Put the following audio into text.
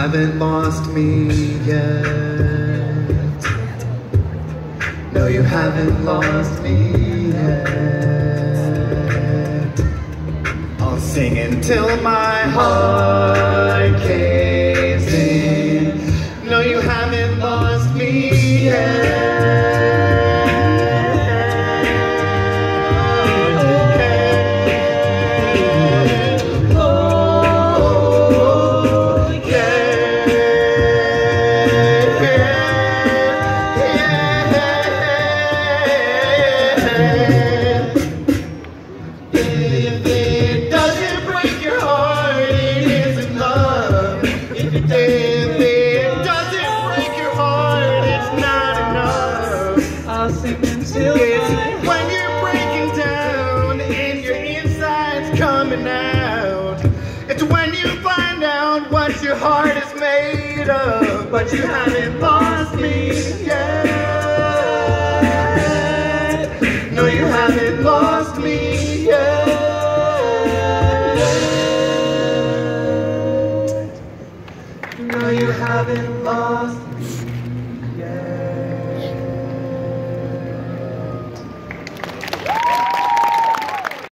haven't lost me yet. No, you haven't lost me yet. I'll sing until my heart caves in. No, you haven't lost me yet. When you're breaking down and your insides coming out, it's when you find out what your heart is made of. But you haven't lost me yet.